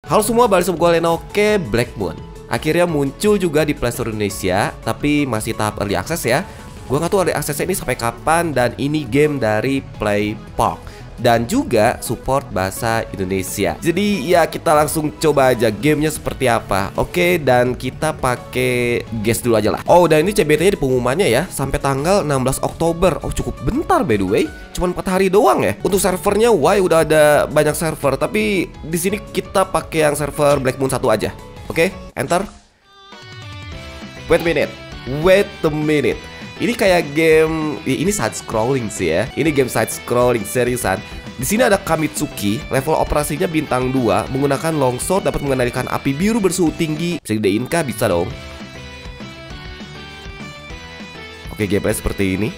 Halo semua, balik sama gue Lena. Oke, Black Moon akhirnya muncul juga di Play Store Indonesia, tapi masih tahap early access ya. Gue nggak tahu early access ini sampai kapan, dan ini game dari PlayPark dan juga support bahasa Indonesia. Jadi ya kita langsung coba aja gamenya seperti apa. Oke, dan kita pakai guess dulu aja lah. Oh, dan ini CBT-nya di pengumumannya ya sampai tanggal 16 Oktober. Oh, cukup bentar by the way. Cuman 4 hari doang ya. Untuk servernya why udah ada banyak server, tapi di sini kita pakai yang server Black Moon 1 aja. Oke, enter. Wait a minute. Ini kayak game, ini side scrolling sih ya. Ini game side scrolling seriusan. Di sini ada Kamitsuki, level operasinya bintang 2, menggunakan longsword, dapat mengendalikan api biru bersuhu tinggi. Bisa gedein kah? Bisa dong. Oke, gameplay seperti ini.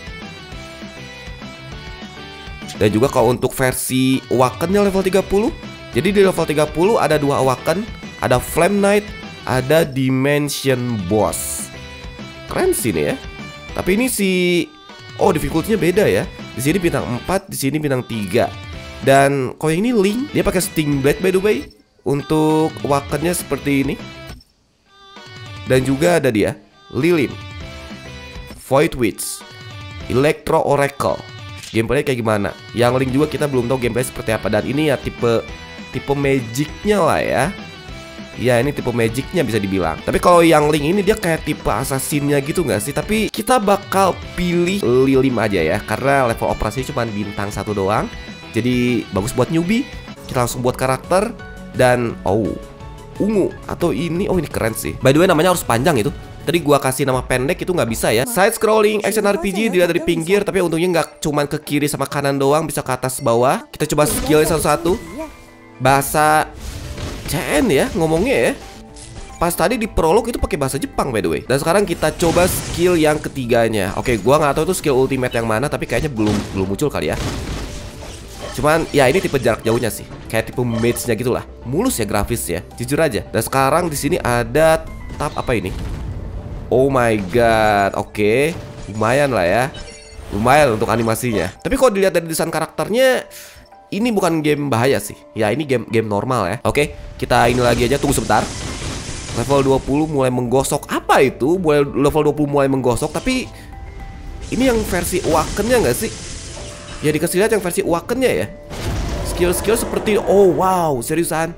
Dan juga kalau untuk versi Awakennya level 30. Jadi di level 30 ada 2 Awaken, ada Flame Knight, ada Dimension Boss. Keren sih ini ya. Tapi ini oh, difficulty-nya beda ya. Di sini bintang 4, di sini bintang 3. Dan kalau yang ini Link, dia pakai Sting Blade by the way. Untuk Awakennya seperti ini. Dan juga ada dia Lilin, Void Witch, Electro Oracle. Gameplaynya kayak gimana? Yang Link juga kita belum tahu gameplay seperti apa. Dan ini ya tipe magicnya lah ya. Ya, ini tipe magicnya bisa dibilang. Tapi kalau yang Link ini dia kayak tipe assassinnya gitu nggak sih? Tapi kita bakal pilih Lilim aja ya, karena level operasi cuma bintang 1 doang. Jadi bagus buat newbie. Kita langsung buat karakter. Dan ungu atau ini, ini keren sih. By the way namanya harus panjang itu. Tadi gua kasih nama pendek itu nggak bisa ya. Side scrolling action RPG, dilihat dari pinggir. Tapi untungnya nggak cuman ke kiri sama kanan doang, bisa ke atas bawah. Kita coba skillnya satu-satu. Bahasa CN ya ngomongnya ya. Pas tadi di prolog itu pakai bahasa Jepang by the way. Dan sekarang kita coba skill yang ketiganya. Oke, gua nggak tahu itu skill ultimate yang mana, tapi kayaknya belum muncul kali ya. Cuman ya ini tipe jarak jauhnya sih, kayak tipe mage-nya gitulah. Mulus ya grafis ya, jujur aja. Dan sekarang di sini ada tab apa ini? Oh my god, oke. Lumayan lah ya. Lumayan untuk animasinya. Tapi kalau dilihat dari desain karakternya, ini bukan game bahaya sih. Ya ini game normal ya. Oke, kita ini lagi aja, tunggu sebentar. Level 20 mulai menggosok. Apa itu? Level 20 mulai menggosok. Tapi ini yang versi Awakennya nggak sih? Ya dikasih lihat yang versi Awakennya ya. Skill-skill seperti, oh wow, seriusan.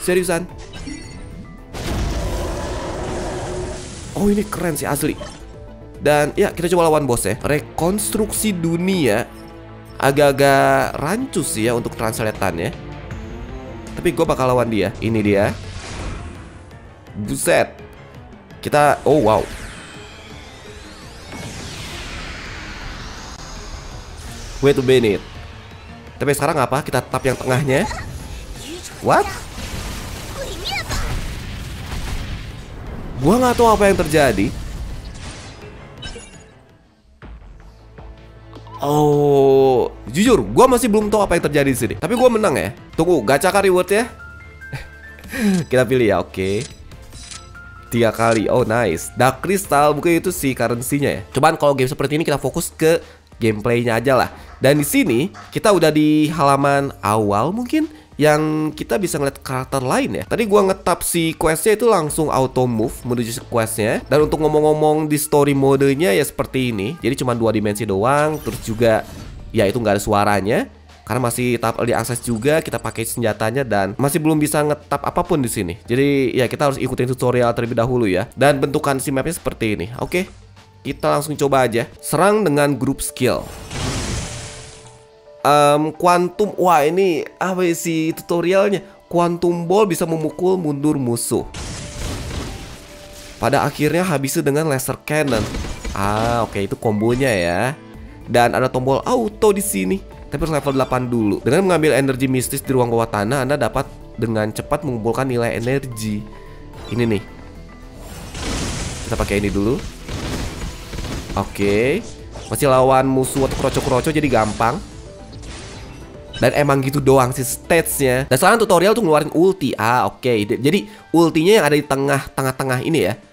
Oh ini keren sih asli. Dan ya kita coba lawan bos ya. Rekonstruksi dunia. Agak-agak rancu sih ya untuk translatannya. Tapi gue bakal lawan dia. Ini dia. Buset. Kita, oh wow. Wait a minute. Tapi sekarang apa? Kita tap yang tengahnya. What? Gua nggak tahu apa yang terjadi. Oh, jujur, gua masih belum tahu apa yang terjadi di sini. Tapi gua menang ya. Tunggu, gacha kah reward ya? Kita pilih ya, oke. 3 kali, oh nice. Dark Crystal, mungkin itu sih currency-nya ya. Cuman kalau game seperti ini kita fokus ke gameplaynya aja lah. Dan di sini kita udah di halaman awal mungkin, yang kita bisa ngeliat karakter lain ya. Tadi gua ngetap si questnya itu langsung auto move menuju si questnya. Dan untuk ngomong-ngomong di story modenya ya seperti ini. Jadi cuma 2 dimensi doang. Terus juga ya itu nggak ada suaranya, karena masih tahap early access juga. Kita pakai senjatanya dan masih belum bisa ngetap apapun di sini. Jadi ya kita harus ikutin tutorial terlebih dahulu ya. Dan bentukan si mapnya seperti ini. Oke, kita langsung coba aja. Serang dengan group skill. Quantum, wah ini apa sih tutorialnya? Quantum Ball bisa memukul mundur musuh. Pada akhirnya habisi dengan laser cannon. Oke, itu kombonya ya. Dan ada tombol auto di sini. Tapi harus level 8 dulu. Dengan mengambil energi mistis di ruang bawah tanah, Anda dapat dengan cepat mengumpulkan nilai energi. Ini nih. Kita pakai ini dulu. Oke. Masih lawan musuh atau kroco-kroco jadi gampang. Dan emang gitu doang sih stage-nya. Dan sekarang tutorial tuh ngeluarin ulti. Oke. Jadi ultinya yang ada di tengah-tengah ini ya.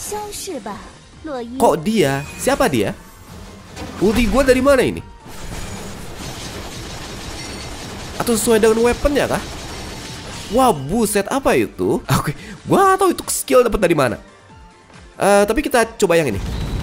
Kok dia? Siapa dia? Ulti gue dari mana ini? Atau sesuai dengan weapon ya kah? Wah, buset, apa itu? Oke, gua nggak tahu itu skill dapat dari mana. Tapi kita coba yang ini.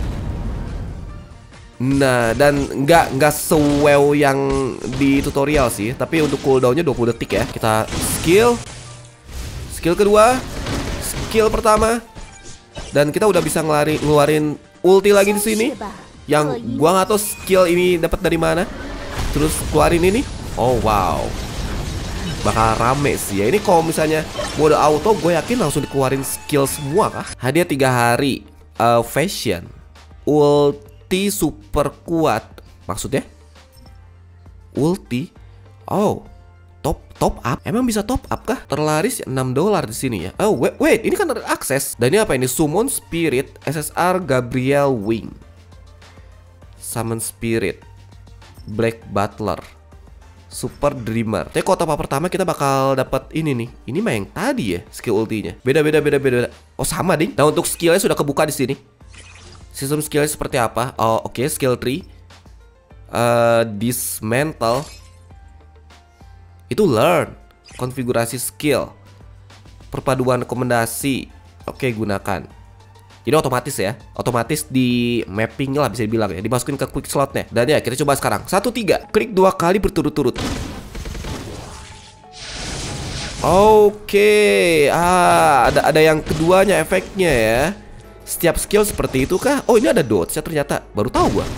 Nah, dan nggak se-wow yang di tutorial sih, tapi untuk cooldownnya 20 detik ya. Kita skill kedua, skill pertama, dan kita udah bisa ngeluarin ulti lagi di sini. Yang gua nggak tahu skill ini dapat dari mana. Terus keluarin ini. Oh wow, bakal rame sih ya. Ini kalau misalnya mode auto, gue yakin langsung dikeluarin skill semua kah? Hadiah 3 hari, fashion, ulti super kuat. Maksudnya? Ulti? Oh, top up? Emang bisa top up kah? Terlaris $6 di sini ya. Oh wait, ini kan ada akses. Dan ini apa ini? Summon Spirit, SSR Gabriel Wing, Summon Spirit, Black Butler, Super Dreamer. Tapi kalau top up pertama kita bakal dapat ini nih. Ini mah yang tadi ya skill ultinya. Beda. Oh sama ding. Nah untuk skillnya sudah kebuka di sini. Sistem skillnya seperti apa? Oh oke, skill tree. Dismantle. Itu learn. Konfigurasi skill. Perpaduan rekomendasi. Oke, gunakan. Jadi otomatis ya, otomatis di mapping lah bisa dibilang ya, dimasukin ke quick slotnya. Dan ya kita coba sekarang 1-3, klik 2 kali berturut-turut. Oke, ada yang keduanya efeknya ya. Setiap skill seperti itu kah? Oh ini ada dodge ya ternyata, baru tahu gua.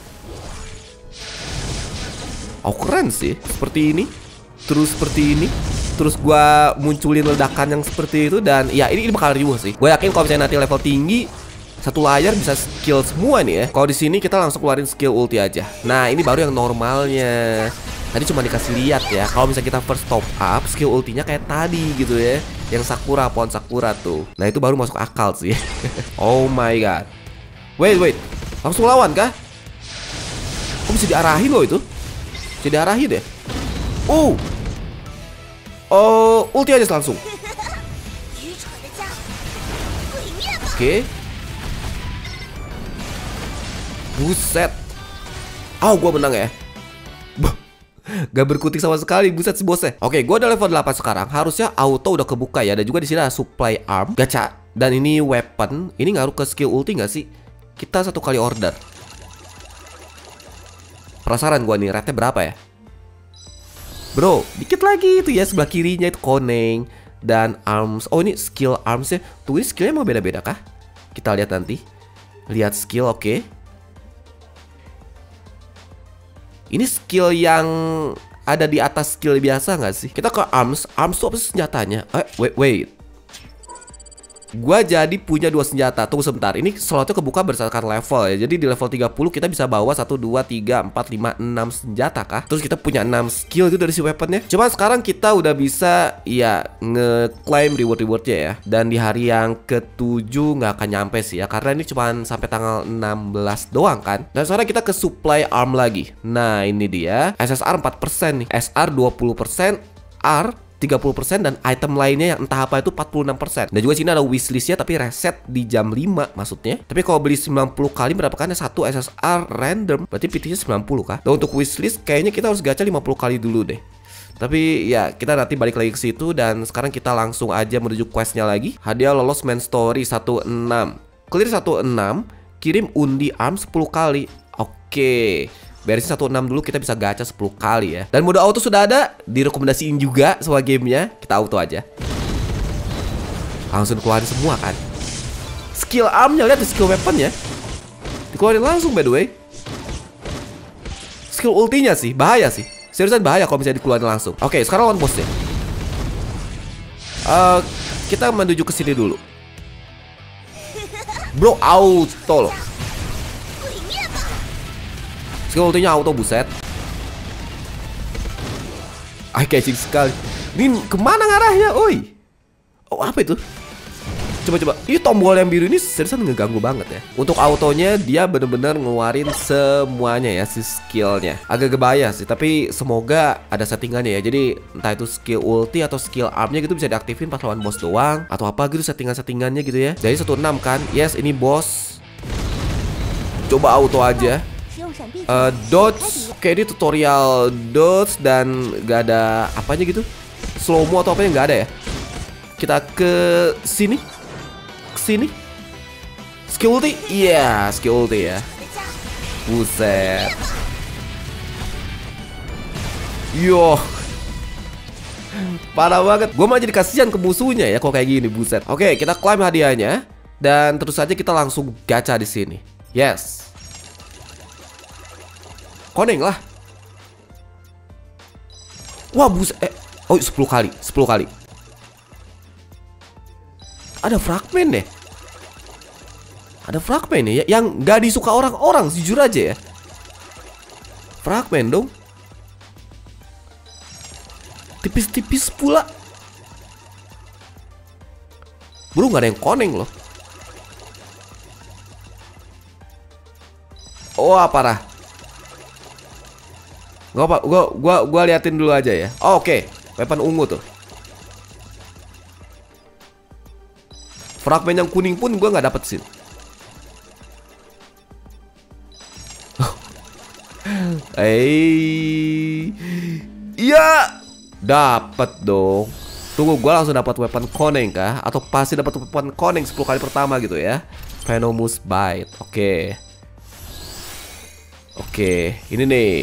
Oh keren sih, seperti ini, terus seperti ini. Terus gua munculin ledakan yang seperti itu. Dan ya ini bakal riuh sih. Gue yakin kalau misalnya nanti level tinggi, satu layar bisa skill semua nih ya. Kalau di sini kita langsung keluarin skill ulti aja. Nah ini baru yang normalnya. Tadi cuma dikasih lihat ya. Kalau misalnya kita first top up, skill ultinya kayak tadi gitu ya. Yang Sakura, pohon Sakura tuh. Nah itu baru masuk akal sih. Oh my god. Wait, langsung lawan kah? Kok bisa diarahin loh itu? Bisa diarahin deh. Oh, ulti aja langsung. Oke. Buset. Gua menang ya. Gak berkutik sama sekali, buset si bosnya. Oke, gua udah level 8 sekarang. Harusnya auto udah kebuka ya. Dan juga di sini ada supply arm, gacha. Dan ini weapon. Ini ngaruh ke skill ulti gak sih? Kita 1 kali order. Penasaran gua nih, rate-nya berapa ya? Bro, dikit lagi itu ya, sebelah kirinya itu koneng dan arms. Oh ini skill armsnya. Tuh ini skillnya mau beda-beda kah? Kita lihat nanti. Lihat skill, oke. Ini skill yang ada di atas skill biasa nggak sih? Kita ke arms. Arms tuh apa sih senjatanya? Wait. Gua jadi punya 2 senjata. Tunggu sebentar. Ini slotnya kebuka berdasarkan level ya. Jadi di level 30 kita bisa bawa 1, 2, 3, 4, 5, 6 senjata kah? Terus kita punya 6 skill itu dari si weaponnya. Cuma sekarang kita udah bisa ya nge-claim reward-rewardnya ya. Dan di hari yang ke-7 nggak akan nyampe sih ya. Karena ini cuma sampai tanggal 16 doang kan. Dan sekarang kita ke supply arm lagi. Nah ini dia. SSR 4% nih. SR 20%. R 30% dan item lainnya yang entah apa itu 46%. Dan juga sini ada wishlistnya tapi reset di jam 5 maksudnya. Tapi kalau beli 90 kali mendapatkannya 1 SSR random. Berarti PT-nya 90 kah? Dan untuk wishlist kayaknya kita harus gacha 50 kali dulu deh. Tapi ya kita nanti balik lagi ke situ. Dan sekarang kita langsung aja menuju questnya lagi. Hadiah lolos main story 16. Clear 16. Kirim undi arm 10 kali. Oke. Beresin 16 dulu, kita bisa gacha 10 kali ya. Dan mode auto sudah ada, direkomendasiin juga semua gamenya. Kita auto aja. Langsung keluarin semua kan. Skill armnya, lihat skill weaponnya dikeluarin langsung by the way. Skill ultinya sih, bahaya sih. Seriusan bahaya kalau misalnya dikeluarin langsung. Oke, sekarang lawan bossnya. Kita menuju ke sini dulu. Bro, auto loh. Skill ultinya auto, buset. Eye catching sekali. Ini kemana ngarahnya, oi? Oh apa itu? Coba. Ini tombol yang biru ini seriusan ngeganggu banget ya. Untuk autonya dia bener-bener ngeluarin semuanya ya si skillnya. Agak gebaya sih, tapi semoga ada settingannya ya. Jadi entah itu skill ulti atau skill armnya gitu bisa diaktifin pas lawan boss doang, atau apa gitu settingannya gitu ya. Jadi 16 kan. Yes, ini boss. Coba auto aja. Dodge, kayak ini tutorial dodge dan gak ada apanya gitu. slow mo atau apa yang nggak ada ya. Kita ke sini. Ke sini. Skill ulti. Iya, skill ulti ya. Buset. Yo. Parah banget. Gue malah jadi kasihan ke musuhnya ya kalau kayak gini, buset. Oke, kita klaim hadiahnya dan terus saja kita langsung gacha di sini. Yes. Koneng lah. Wah, buset. Oh, 10 kali. 10 kali. Ada fragmen deh. Ada fragmen nih ya, yang gak disuka orang-orang, jujur aja ya. Fragmen dong. Tipis-tipis pula. Bro, gak ada yang koneng loh. Wah, parah. Gak apa, gua liatin dulu aja ya. Oh, oke. Weapon ungu tuh. Fragmen yang kuning pun gua nggak dapet sih. Iya, dapat dong. Tunggu, gua langsung dapat weapon koneng kah? Atau pasti dapat weapon koneng 10 kali pertama gitu ya? Venomous Bite. Oke. Oke, ini nih.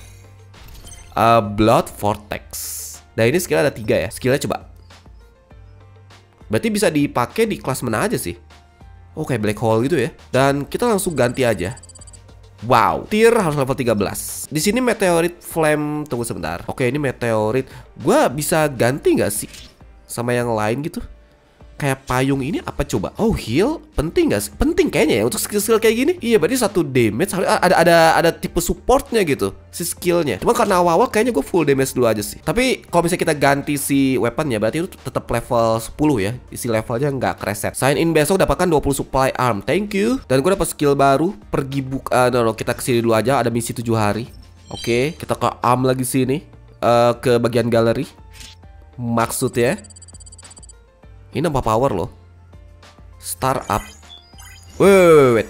Blood Vortex. Nah, ini skill ada 3 ya. Skillnya coba. Berarti bisa dipakai di kelas mana aja sih? Oh, kayak black hole gitu ya. Dan kita langsung ganti aja. Wow, tier harus level 13. Di sini meteorit flame. Tunggu sebentar. Oke, ini meteorit. Gua bisa ganti nggak sih sama yang lain gitu? Kayak payung ini apa coba? Oh, heal penting nggak sih? Penting kayaknya ya untuk skill-skill kayak gini. Iya, berarti 1 damage ada tipe supportnya gitu si skillnya. Cuma karena awal-awal kayaknya gue full damage dulu aja sih. Tapi kalau misalnya kita ganti si weaponnya, berarti itu tetap level 10 ya. Isi levelnya nggak reset. Sign in besok dapatkan 20 supply arm. Thank you. Dan gue dapat skill baru. Pergi buka. Kita kesini dulu aja. Ada misi 7 hari. Oke, kita ke arm lagi sini. Ke bagian galeri. Maksudnya ini nambah power loh. Startup. Wait.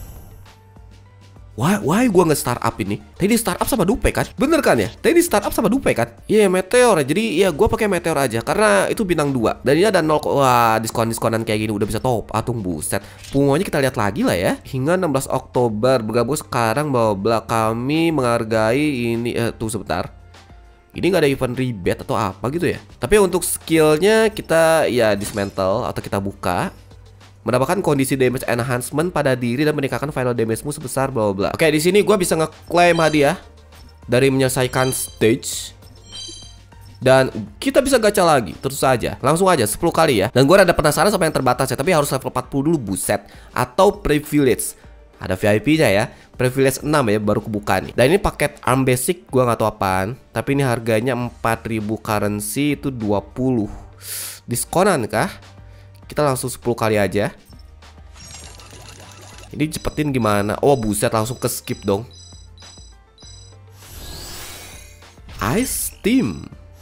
Why gua nge-startup ini? Tadi startup sama dupe kan? Bener kan ya? Tadi startup sama dupe kan? Iya, meteor. Jadi ya gua pakai meteor aja karena itu bintang 2. Dan ini ada 0. Wah, diskon-diskonan kayak gini udah bisa top. Atung buset. Punggonya kita lihat lagi lah ya. Hingga 16 Oktober bergabung sekarang bla kami menghargai ini tuh sebentar. Ini nggak ada event rebate atau apa gitu ya. Tapi untuk skillnya kita ya dismantle atau kita buka. Mendapatkan kondisi damage enhancement pada diri dan meningkatkan final damage-mu sebesar bla bla. Oke, di sini gue bisa ngeklaim hadiah dari menyelesaikan stage. Dan kita bisa gacha lagi, terus saja. Langsung aja 10 kali ya. Dan gue ada penasaran sama yang terbatas ya, tapi harus level 40 dulu, buset. Atau privilege. Ada VIP-nya ya. Privilege 6 ya, baru kebuka nih. Dan ini paket arm basic, gua nggak tahu apaan. Tapi ini harganya 4.000 currency, itu 20. Diskonan kah? Kita langsung 10 kali aja. Ini cepetin gimana? Oh buset, langsung ke skip dong. Ice Team.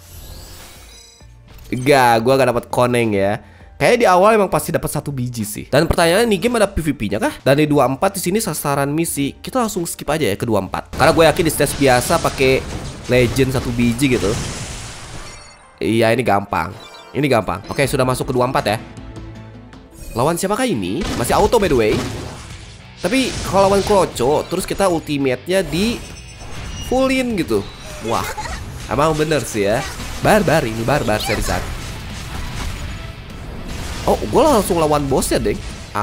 Gua gak dapat koneng ya. Kayaknya di awal emang pasti dapat 1 biji sih. Dan pertanyaannya, nih game ada PVP-nya kah? Dan di 24 di sini sasaran misi. Kita langsung skip aja ya ke 24. Karena gue yakin di stage biasa pakai legend 1 biji gitu. Iya, ini gampang. Ini gampang. Oke, sudah masuk ke 24 ya. Lawan siapakah ini? Masih auto by the way. Tapi kalau lawan Kroco, terus kita ultimate-nya di fullin gitu. Wah, emang bener sih ya. Barbar, ini barbar seriusan. Oh, gue langsung lawan bosnya, deng.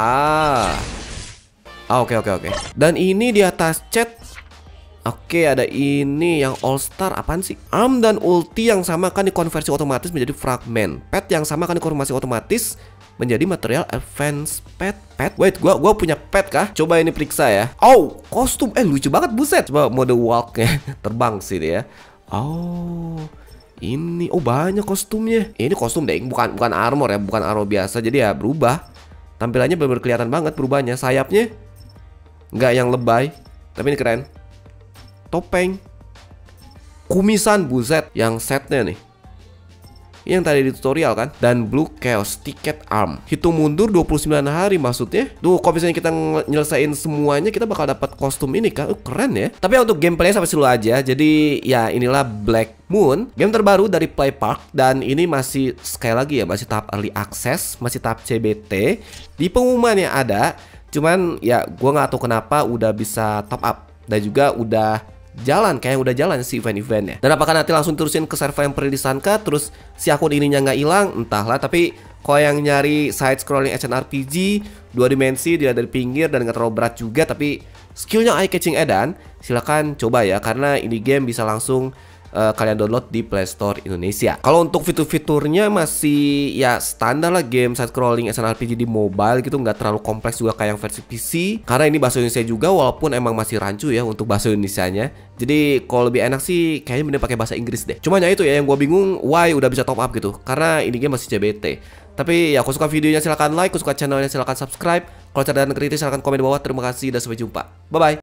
Oke. Dan ini di atas chat. Oke, ada ini yang all star. Apaan sih? Arm dan ulti yang sama akan dikonversi otomatis menjadi fragmen. Pet yang sama akan dikonversi otomatis menjadi material advance pet. Wait, gua punya pet kah? Coba ini periksa ya. Oh, kostum. Lucu banget, buset. Coba mode walknya. Terbang sini ya. Oh, ini, banyak kostumnya. Ini kostum deh, bukan armor ya, bukan armor biasa. Jadi ya berubah. Tampilannya benar-benar kelihatan banget perubahannya. Sayapnya nggak yang lebay, tapi ini keren. Topeng, kumisan, buset. Yang setnya nih. yang tadi di tutorial kan. Dan Blue Chaos Ticket Arm. Hitung mundur 29 hari maksudnya. Tuh kalau misalnya kita nyelesain semuanya, kita bakal dapat kostum ini kan. Keren ya. Tapi untuk gameplay sampai situ aja. Jadi ya inilah Black Moon, game terbaru dari Playpark. Dan ini masih sekali lagi ya, masih tahap early access, masih tahap CBT. Di pengumumannya ada, cuman ya gua nggak tahu kenapa udah bisa top up. Dan juga udah jalan, kayak udah jalan si event-eventnya. Dan apakah nanti langsung terusin ke server yang pernah disangka, terus si akun ininya nggak hilang, entahlah. Tapi kalau yang nyari side scrolling action RPG 2 dimensi, dilihat dari pinggir dan nggak terlalu berat juga, tapi skillnya eye catching edan, silakan coba ya, karena ini game bisa langsung kalian download di Play Store Indonesia. Kalau untuk fitur-fiturnya masih ya standar lah, game side scrolling action RPG di mobile gitu, nggak terlalu kompleks juga kayak yang versi PC. Karena ini bahasa Indonesia juga, walaupun emang masih rancu ya untuk bahasa Indonesianya. Jadi kalau lebih enak sih kayaknya mending pakai bahasa Inggris deh. Cuma ya itu ya yang gue bingung, why udah bisa top up gitu? Karena ini game masih CBT. Tapi ya kalau suka videonya silahkan like, kalau suka channelnya silahkan subscribe. Kalau ada dan kritis silahkan komen di bawah. Terima kasih dan sampai jumpa. Bye bye.